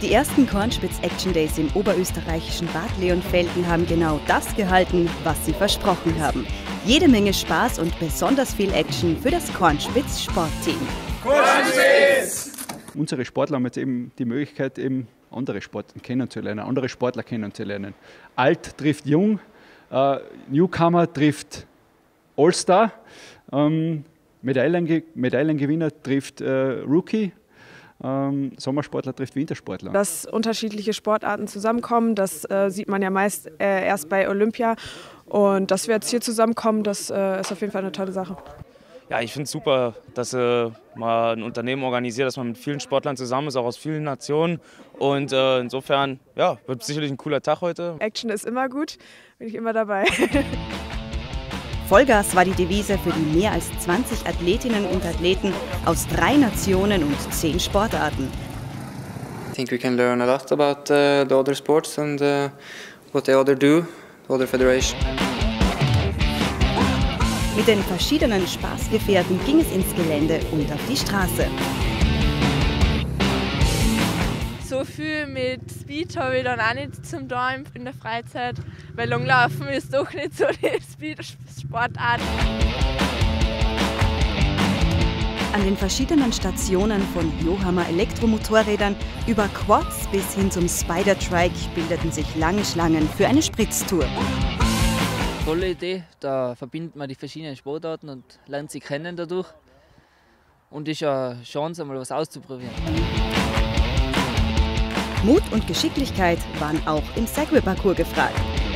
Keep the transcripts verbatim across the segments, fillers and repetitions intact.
Die ersten Cornspitz Action Days im oberösterreichischen Bad Leonfelden haben genau das gehalten, was sie versprochen haben. Jede Menge Spaß und besonders viel Action für das Cornspitz Sportteam. Cornspitz! Unsere Sportler haben jetzt eben die Möglichkeit, eben andere Sportler kennenzulernen, andere Sportler kennenzulernen. Alt trifft Jung, äh, Newcomer trifft All-Star, ähm, Medaillen, Medaillengewinner trifft äh, Rookie. Ähm, Sommersportler trifft Wintersportler. Dass unterschiedliche Sportarten zusammenkommen, das äh, sieht man ja meist äh, erst bei Olympia. Und dass wir jetzt hier zusammenkommen, das äh, ist auf jeden Fall eine tolle Sache. Ja, ich finde es super, dass äh, man ein Unternehmen organisiert, dass man mit vielen Sportlern zusammen ist, auch aus vielen Nationen. Und äh, insofern ja, wird sicherlich ein cooler Tag heute. Action ist immer gut, bin ich immer dabei. Vollgas war die Devise für die mehr als zwanzig Athletinnen und Athleten aus drei Nationen und zehn Sportarten. I think we can learn a lot about uh, the other sports and uh, what the other do, the other federation. Mit den verschiedenen Spaßgefährten ging es ins Gelände und auf die Straße. So viel mit Speed habe ich dann auch nicht zum Tun in der Freizeit, weil Langlaufen ist doch nicht so die Speed-Sportart. An den verschiedenen Stationen von Johammer Elektromotorrädern über Quads bis hin zum Spider-Trike bildeten sich lange Schlangen für eine Spritztour. Tolle Idee, da verbindet man die verschiedenen Sportarten und lernt sie kennen dadurch. Und ist eine Chance, einmal was auszuprobieren. Mut und Geschicklichkeit waren auch im Segway-Parcours gefragt.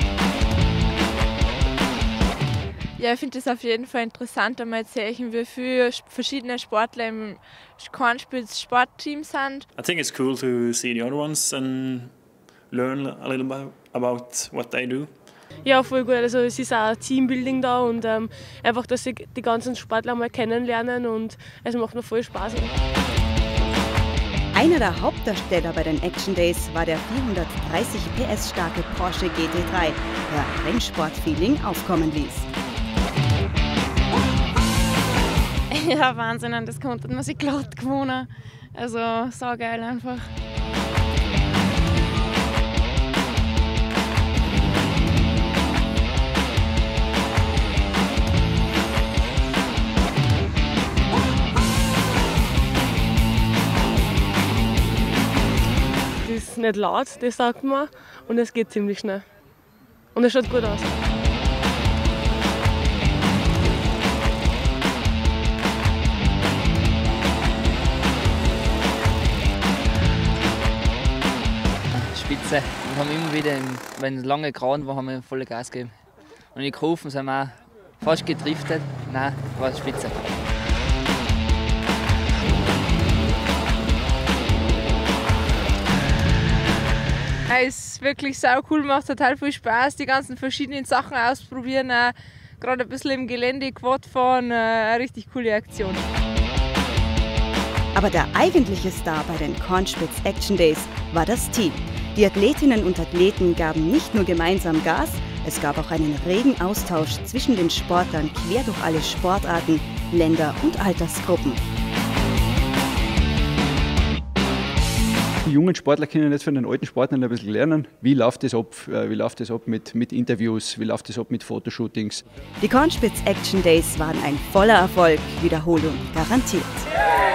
Ja, ich finde es auf jeden Fall interessant, einmal zu sehen, wie viele verschiedene Sportler im Cornspitz Sportteam sind. I think it's cool to see the other ones and learn a little bit about what they do. Ja, voll gut. Also es ist auch Teambuilding da und ähm, einfach, dass sie die ganzen Sportler mal kennenlernen und es macht mir voll Spaß. Einer der Hauptdarsteller bei den Action Days war der vierhundertdreißig P S starke Porsche G T drei, der Rennsport-Feeling aufkommen ließ. Ja, Wahnsinn, an das konnte man sich glatt gewohnen. Also, so geil einfach. Es ist nicht laut, das sagt man, und es geht ziemlich schnell. Und es schaut gut aus. Spitze. Wir haben immer wieder, wenn es lange Grauen war, haben wir volle Gas gegeben. Und in Kurven sind wir auch fast gedriftet. Nein, war spitze. Es ist wirklich sau cool, macht total viel Spaß, die ganzen verschiedenen Sachen ausprobieren, auch gerade ein bisschen im Gelände, Quad fahren, eine richtig coole Aktion. Aber der eigentliche Star bei den Cornspitz Action Days war das Team. Die Athletinnen und Athleten gaben nicht nur gemeinsam Gas, es gab auch einen regen Austausch zwischen den Sportlern quer durch alle Sportarten, Länder und Altersgruppen. Die jungen Sportler können jetzt von den alten Sportlern ein bisschen lernen, wie läuft das ab, wie läuft das ab mit, mit Interviews, wie läuft das ab mit Fotoshootings. Die Cornspitz Action Days waren ein voller Erfolg, Wiederholung garantiert.